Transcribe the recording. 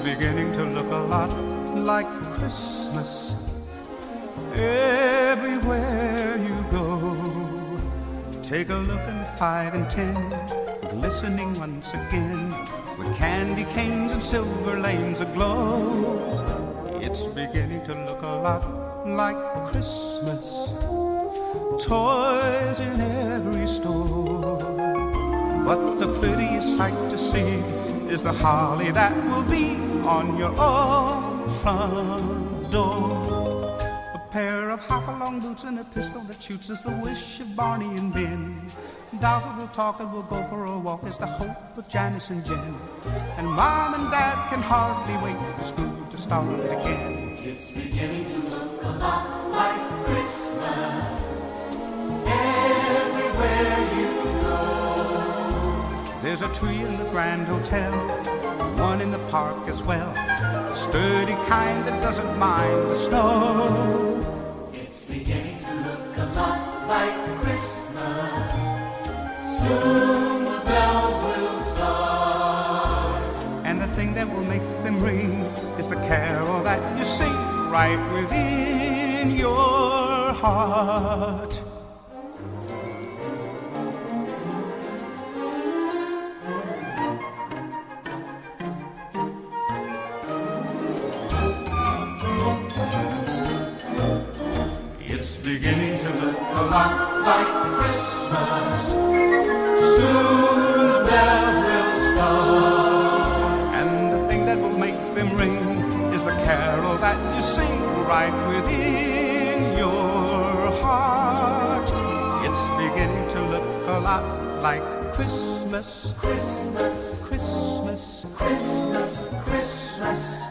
beginning to look a lot like Christmas everywhere you go. Take a look at 5 and 10, glistening once again, with candy canes and silver lanes aglow. It's beginning to look a lot like Christmas, toys in every store. But the prettiest sight to see is the holly that will be on your own front door. A pair of hop-along boots and a pistol that shoots is the wish of Barney and Ben. Dolls will talk and we'll go for a walk is the hope of Janice and Jen. And Mom and Dad can hardly wait for school to start again. It's beginning to look a lot like Christmas everywhere you go. There's a tree in the Grand Hotel, one in the park as well, a sturdy kind that doesn't mind the snow. It's beginning to look a lot like Christmas. Soon the bells will start. And the thing that will make them ring is the carol that you sing right within your heart. It's beginning to look a lot like Christmas. Soon the bells will start. And the thing that will make them ring is the carol that you sing right within your heart. It's beginning to look a lot like Christmas. Christmas, Christmas, Christmas, Christmas.